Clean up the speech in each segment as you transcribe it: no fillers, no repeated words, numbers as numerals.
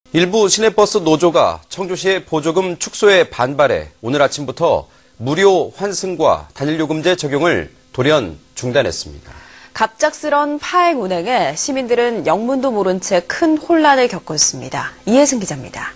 일부 시내버스 노조가 청주시의 보조금 축소에 반발해 오늘 아침부터 무료 환승과 단일요금제 적용을 돌연 중단했습니다. 갑작스런 파행 운행에 시민들은 영문도 모른 채 큰 혼란을 겪고 있습니다. 이혜승 기자입니다.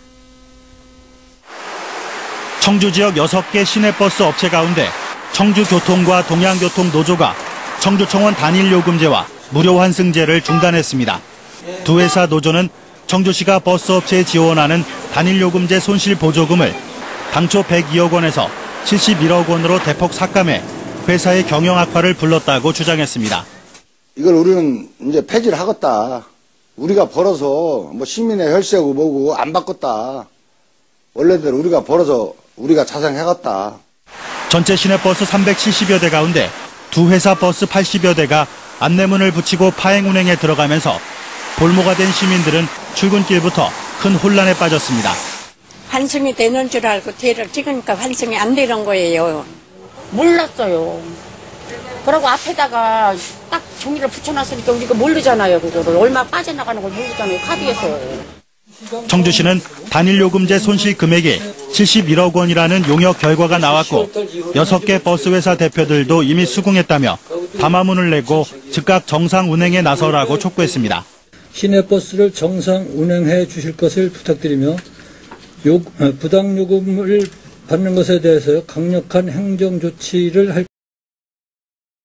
청주 지역 6개 시내버스 업체 가운데 청주교통과 동양교통 노조가 청주청원 단일요금제와 무료 환승제를 중단했습니다. 두 회사 노조는 청주시가 버스업체에 지원하는 단일요금제 손실보조금을 당초 102억 원에서 71억 원으로 대폭 삭감해 회사의 경영 악화를 불렀다고 주장했습니다. 이걸 우리는 이제 폐지를 하겠다. 우리가 벌어서 뭐 시민의 혈세고 뭐고 안 바꿨다. 원래대로 우리가 벌어서 우리가 자생해갔다. 전체 시내버스 370여 대 가운데 두 회사 버스 80여 대가 안내문을 붙이고 파행 운행에 들어가면서 볼모가 된 시민들은 출근길부터 큰 혼란에 빠졌습니다. 환승이 되는 줄 알고 뒤를 찍으니까 환승이 안 되는 거예요. 몰랐어요. 그러고 앞에다가 딱 종이를 붙여놨으니까 우리가 모르잖아요. 그거를 얼마 빠져나가는 걸 모르잖아요. 카드에서. 청주시는 단일요금제 손실 금액이 71억 원이라는 용역 결과가 나왔고 6개 버스 회사 대표들도 이미 수긍했다며 담화문을 내고 즉각 정상 운행에 나서라고 촉구했습니다. 시내버스를 정상 운행해 주실 것을 부탁드리며 부당요금을 받는 것에 대해서 강력한 행정 조치를 할